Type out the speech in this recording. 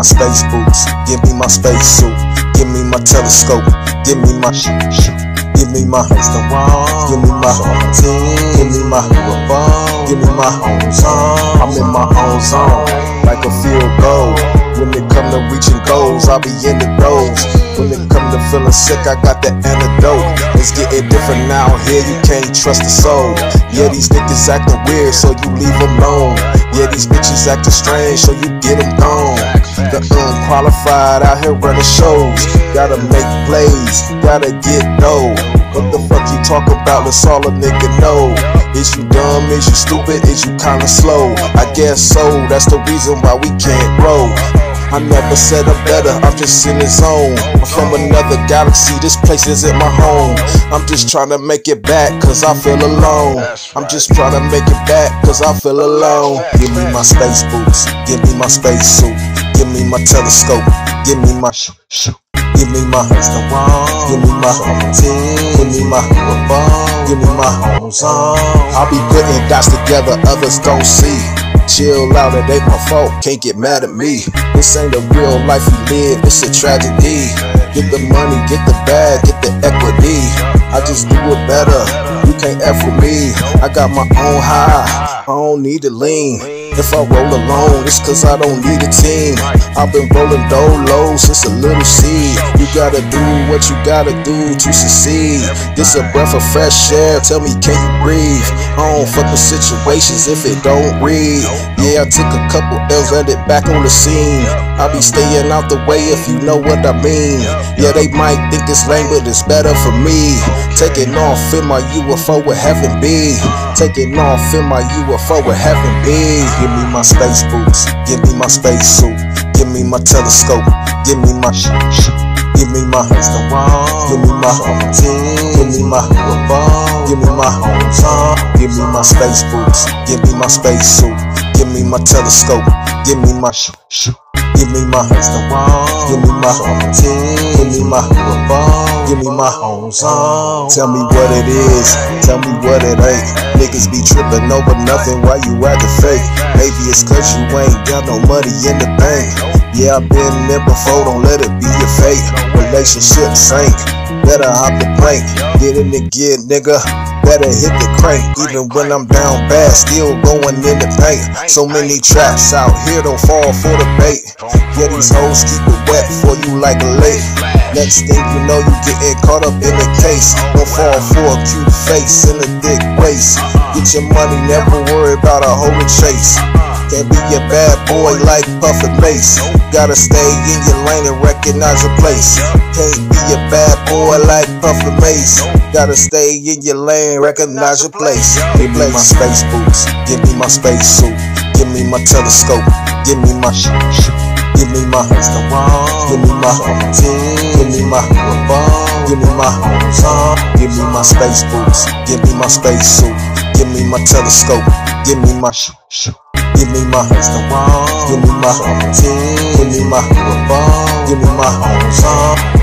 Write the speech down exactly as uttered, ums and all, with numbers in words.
my space boots, give me my space suit, give me my telescope, give me my sh sh give me my give me my give me my give me my own zone. I'm in my own zone, like a field goal. When it come to reaching goals, I'll be in the doors. When it come to feeling sick, I got the antidote. It's getting different now here, you can't trust the soul. Yeah, these niggas acting weird, so you leave them alone. Yeah, these bitches acting strange, so you get them gone. The unqualified out here running shows. Gotta make plays, gotta get dough. What the fuck you talk about? That's all a nigga know. Is you dumb? Is you stupid? Is you kinda slow? I guess so, that's the reason why we can't grow. I never said I'm better, I'm just in the zone. I'm from another galaxy, this place isn't my home. I'm just trying to make it back, cause I feel alone. I'm just trying to make it back, cause I feel alone. Give me my space boots, give me my space suit, give me my telescope, give me my sh sh give me my give me my give me my give me my home zone. I'll be putting dots together, others don't see. Chill out, it ain't my fault, can't get mad at me. This ain't a real life we live, it's a tragedy. Get the money, get the bag, get the equity. I just do it better, you can't F with me. I got my own high, I don't need to lean. If I roll alone, it's cause I don't need a team. I've been rolling dolo since a little seed. You gotta do what you gotta do to succeed. This a breath of fresh air, tell me can you breathe? I don't fuck with situations if it don't read. Yeah, I took a couple L's, ended back on the scene. I be staying out the way if you know what I mean. Yeah, they might think it's lame, but it's better for me. Taking off in my U F O with heaven be. Taking off in my U F O with heaven be. Give me my space boots, give me my space suit, give me my telescope, give me my sh sh give me my give me my give me my give me my home zone. Give me my space boots, give me my space suit, give me my telescope, give me my sh sh give me my give me my give me my give me my home zone. Tell me what it is, tell me what it ain't. Niggas be tripping over nothing, why you acting fake? Maybe it's cause you ain't got no money in the bank. Yeah, I've been there before, don't let it be your fate. Relationship sank, better hop the plank. Get in the gear, nigga, better hit the crank. Even when I'm down bad, still going in the paint. So many traps out here, don't fall for the bait. Yeah, these hoes keep it wet for you like a lake. Next thing you know, you getting caught up in the case. Don't fall for a cute face in a dick race. Get your money, never worry about a hoe to chase. Can't be a bad boy like Puffin Mace. Gotta stay in your lane and recognize your place. Can't be a bad boy like Puffin Mace. Gotta stay in your lane, recognize your place. Give me my space boots, give me my space suit, give me my telescope, give me my sh sh give me my give me my give me my give me my home zone. Give me my space boots, give me my space suit, give me my telescope, give me my sh sh give me my give me my give me my give me my home zone.